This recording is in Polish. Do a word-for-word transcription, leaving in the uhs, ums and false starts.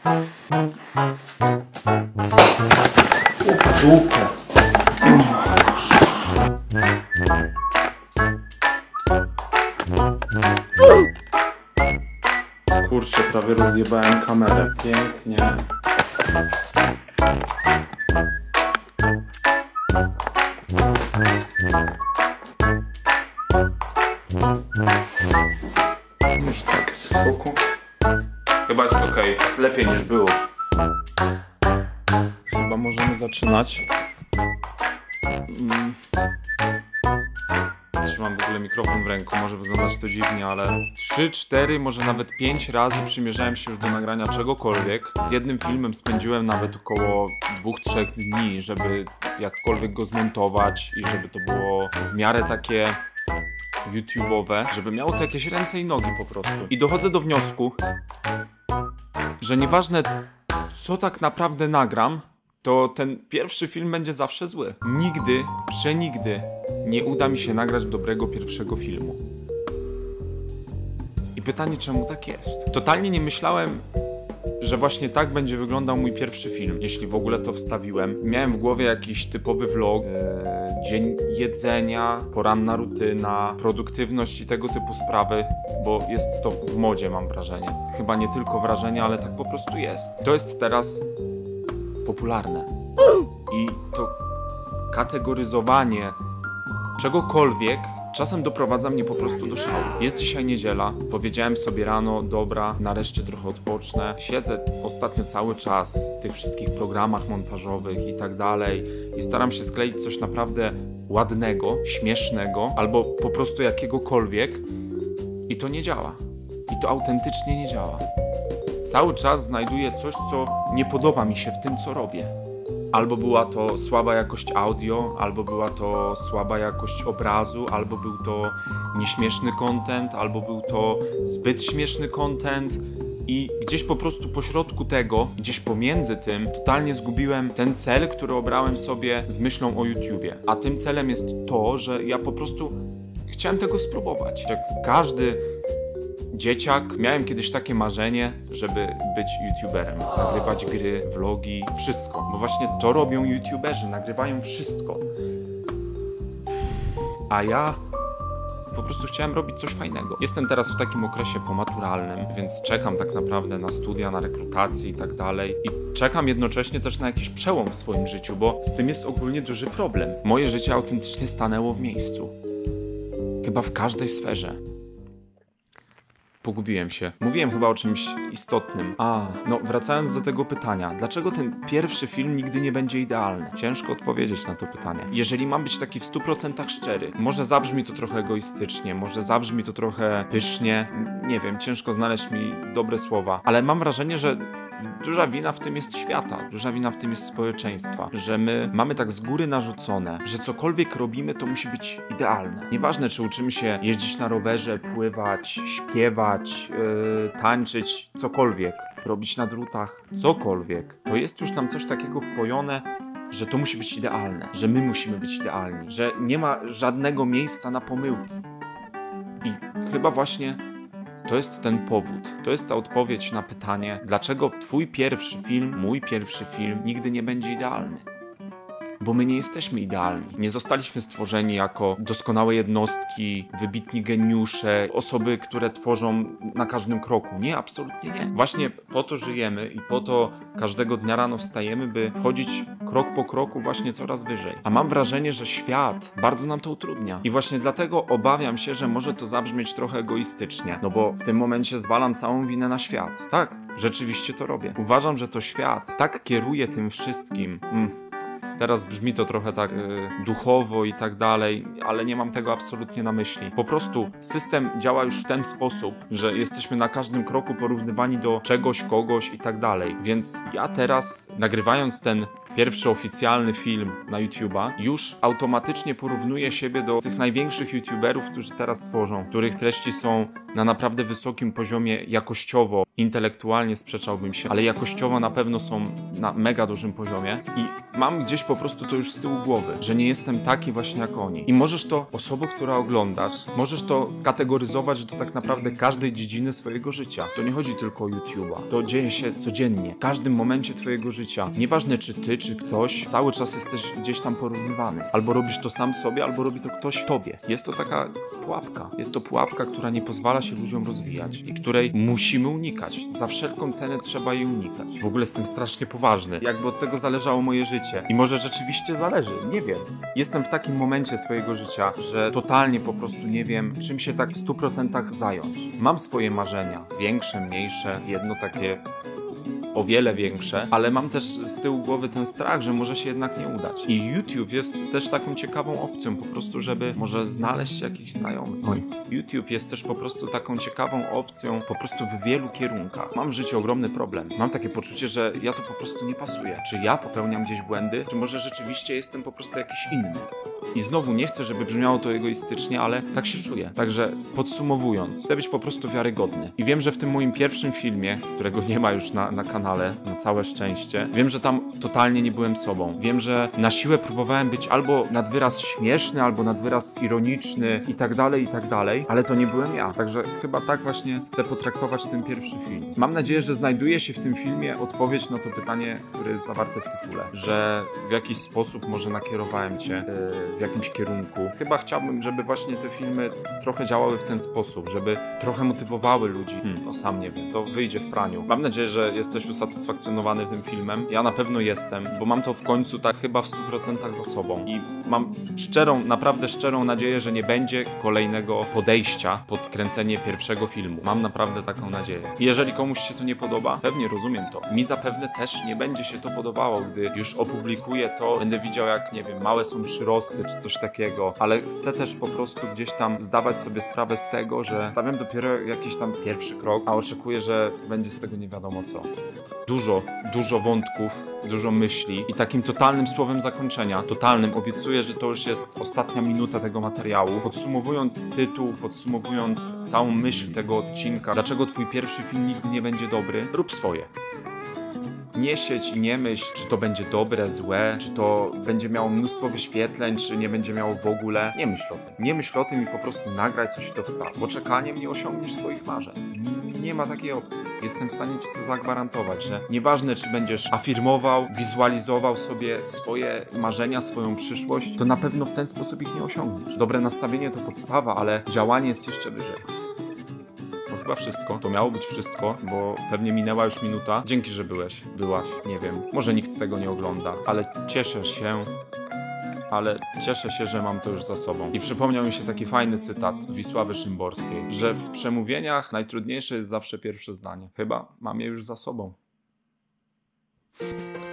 Dupę. Kurczę, prawie rozjebałem kamerę. Pięknie. Już tak z boku. Chyba jest ok, jest lepiej niż było. Chyba możemy zaczynać. Mm. Trzymam w ogóle mikrofon w ręku, może wyglądać to dziwnie, ale trzy, cztery, może nawet pięć razy przymierzałem się już do nagrania czegokolwiek. Z jednym filmem spędziłem nawet około dwóch, trzech dni, żeby jakkolwiek go zmontować i żeby to było w miarę takie YouTube'owe, żeby miało to jakieś ręce i nogi po prostu. I dochodzę do wniosku, że nieważne co tak naprawdę nagram, to ten pierwszy film będzie zawsze zły. Nigdy, przenigdy nie uda mi się nagrać dobrego pierwszego filmu. I pytanie, czemu tak jest? Totalnie nie myślałem, że właśnie tak będzie wyglądał mój pierwszy film, jeśli w ogóle to wstawiłem. Miałem w głowie jakiś typowy vlog, ee, dzień jedzenia, poranna rutyna, produktywność i tego typu sprawy, bo jest to w modzie, mam wrażenie. Chyba nie tylko wrażenie, ale tak po prostu jest. To jest teraz popularne. I to kategoryzowanie czegokolwiek czasem doprowadza mnie po prostu do szału. Jest dzisiaj niedziela, powiedziałem sobie rano, dobra, nareszcie trochę odpocznę. Siedzę ostatnio cały czas w tych wszystkich programach montażowych i tak dalej i staram się skleić coś naprawdę ładnego, śmiesznego albo po prostu jakiegokolwiek i to nie działa. I to autentycznie nie działa. Cały czas znajduję coś, co nie podoba mi się w tym, co robię. Albo była to słaba jakość audio, albo była to słaba jakość obrazu, albo był to nieśmieszny content, albo był to zbyt śmieszny content i gdzieś po prostu pośrodku tego, gdzieś pomiędzy tym, totalnie zgubiłem ten cel, który obrałem sobie z myślą o YouTubie. A tym celem jest to, że ja po prostu chciałem tego spróbować. Jak każdy dzieciak, miałem kiedyś takie marzenie, żeby być YouTuberem, nagrywać gry, vlogi, wszystko. Bo właśnie to robią YouTuberzy, nagrywają wszystko. A ja po prostu chciałem robić coś fajnego. Jestem teraz w takim okresie pomaturalnym, więc czekam tak naprawdę na studia, na rekrutację i tak dalej. I czekam jednocześnie też na jakiś przełom w swoim życiu, bo z tym jest ogólnie duży problem. Moje życie autentycznie stanęło w miejscu. Chyba w każdej sferze. Pogubiłem się. Mówiłem chyba o czymś istotnym. A, no wracając do tego pytania. Dlaczego ten pierwszy film nigdy nie będzie idealny? Ciężko odpowiedzieć na to pytanie. Jeżeli mam być taki w stu procentach szczery, może zabrzmi to trochę egoistycznie, może zabrzmi to trochę pysznie, nie wiem, ciężko znaleźć mi dobre słowa, ale mam wrażenie, że duża wina w tym jest świata, duża wina w tym jest społeczeństwa, że my mamy tak z góry narzucone, że cokolwiek robimy, to musi być idealne. Nieważne, czy uczymy się jeździć na rowerze, pływać, śpiewać, yy, tańczyć, cokolwiek, robić na drutach, cokolwiek, to jest już nam coś takiego wpojone, że to musi być idealne, że my musimy być idealni, że nie ma żadnego miejsca na pomyłki. I chyba właśnie to jest ten powód, to jest ta odpowiedź na pytanie, dlaczego twój pierwszy film, mój pierwszy film nigdy nie będzie idealny. Bo my nie jesteśmy idealni. Nie zostaliśmy stworzeni jako doskonałe jednostki, wybitni geniusze, osoby, które tworzą na każdym kroku. Nie, absolutnie nie. Właśnie po to żyjemy i po to każdego dnia rano wstajemy, by wchodzić krok po kroku właśnie coraz wyżej. A mam wrażenie, że świat bardzo nam to utrudnia. I właśnie dlatego obawiam się, że może to zabrzmieć trochę egoistycznie. No bo w tym momencie zwalam całą winę na świat. Tak, rzeczywiście to robię. Uważam, że to świat tak kieruje tym wszystkim. Mm. Teraz brzmi to trochę tak yy, duchowo i tak dalej, ale nie mam tego absolutnie na myśli. Po prostu system działa już w ten sposób, że jesteśmy na każdym kroku porównywani do czegoś, kogoś i tak dalej. Więc ja teraz, nagrywając ten pierwszy oficjalny film na YouTube'a, już automatycznie porównuję siebie do tych największych YouTuberów, którzy teraz tworzą, których treści są na naprawdę wysokim poziomie jakościowo intelektualnie sprzeczałbym się, ale jakościowo na pewno są na mega dużym poziomie i mam gdzieś po prostu to już z tyłu głowy, że nie jestem taki właśnie jak oni. I możesz to, osobą, która oglądasz, możesz to skategoryzować do tak naprawdę każdej dziedziny swojego życia. To nie chodzi tylko o YouTube'a. To dzieje się codziennie, w każdym momencie twojego życia. Nieważne czy ty, czy ktoś, cały czas jesteś gdzieś tam porównywany. Albo robisz to sam sobie, albo robi to ktoś tobie. Jest to taka pułapka. Jest to pułapka, która nie pozwala się ludziom rozwijać i której musimy unikać. Za wszelką cenę trzeba jej unikać. W ogóle jestem strasznie poważny. Jakby od tego zależało moje życie. I może rzeczywiście zależy. Nie wiem. Jestem w takim momencie swojego życia, że totalnie po prostu nie wiem, czym się tak w stu procentach zająć. Mam swoje marzenia. Większe, mniejsze. Jedno takie o wiele większe, ale mam też z tyłu głowy ten strach, że może się jednak nie udać. I YouTube jest też taką ciekawą opcją, po prostu, żeby może znaleźć jakichś znajomych. Oj. YouTube jest też po prostu taką ciekawą opcją, po prostu w wielu kierunkach. Mam w życiu ogromny problem. Mam takie poczucie, że ja to po prostu nie pasuje. Czy ja popełniam gdzieś błędy, czy może rzeczywiście jestem po prostu jakiś inny. I znowu nie chcę, żeby brzmiało to egoistycznie, ale tak się czuję. Także podsumowując, chcę być po prostu wiarygodny. I wiem, że w tym moim pierwszym filmie, którego nie ma już na, na kanale, na całe szczęście, wiem, że tam totalnie nie byłem sobą. Wiem, że na siłę próbowałem być albo nad wyraz śmieszny, albo nad wyraz ironiczny i tak dalej, i tak dalej, ale to nie byłem ja. Także chyba tak właśnie chcę potraktować ten pierwszy film. Mam nadzieję, że znajduje się w tym filmie odpowiedź na to pytanie, które jest zawarte w tytule. Że w jakiś sposób może nakierowałem cię yy, w jakimś kierunku. Chyba chciałbym, żeby właśnie te filmy trochę działały w ten sposób, żeby trochę motywowały ludzi. Hmm, no sam nie wiem, to wyjdzie w praniu. Mam nadzieję, że jesteś usatysfakcjonowany tym filmem. Ja na pewno jestem, bo mam to w końcu tak chyba w stu procentach za sobą. I mam szczerą, naprawdę szczerą nadzieję, że nie będzie kolejnego podejścia pod kręcenie pierwszego filmu. Mam naprawdę taką nadzieję. I jeżeli komuś się to nie podoba, pewnie rozumiem to. Mi zapewne też nie będzie się to podobało, gdy już opublikuję to, będę widział jak, nie wiem, małe są przyrosty, czy coś takiego, ale chcę też po prostu gdzieś tam zdawać sobie sprawę z tego, że stawiam dopiero jakiś tam pierwszy krok, a oczekuję, że będzie z tego nie wiadomo co. Dużo, dużo wątków, dużo myśli i takim totalnym słowem zakończenia, totalnym, obiecuję, że to już jest ostatnia minuta tego materiału. Podsumowując tytuł, podsumowując całą myśl tego odcinka, dlaczego twój pierwszy film nigdy nie będzie dobry, rób swoje. Nie siedź i nie myśl, czy to będzie dobre, złe, czy to będzie miało mnóstwo wyświetleń, czy nie będzie miało w ogóle. Nie myśl o tym. Nie myśl o tym i po prostu nagraj coś i to wstaw. Bo czekaniem nie osiągniesz swoich marzeń. Nie ma takiej opcji. Jestem w stanie ci to zagwarantować, że nieważne, czy będziesz afirmował, wizualizował sobie swoje marzenia, swoją przyszłość, to na pewno w ten sposób ich nie osiągniesz. Dobre nastawienie to podstawa, ale działanie jest jeszcze wyżej. Chyba wszystko. To miało być wszystko, bo pewnie minęła już minuta. Dzięki, że byłeś, byłaś, nie wiem. Może nikt tego nie ogląda, ale cieszę się, ale cieszę się, że mam to już za sobą. I przypomniał mi się taki fajny cytat Wisławy Szymborskiej, że w przemówieniach najtrudniejsze jest zawsze pierwsze zdanie. Chyba mam je już za sobą.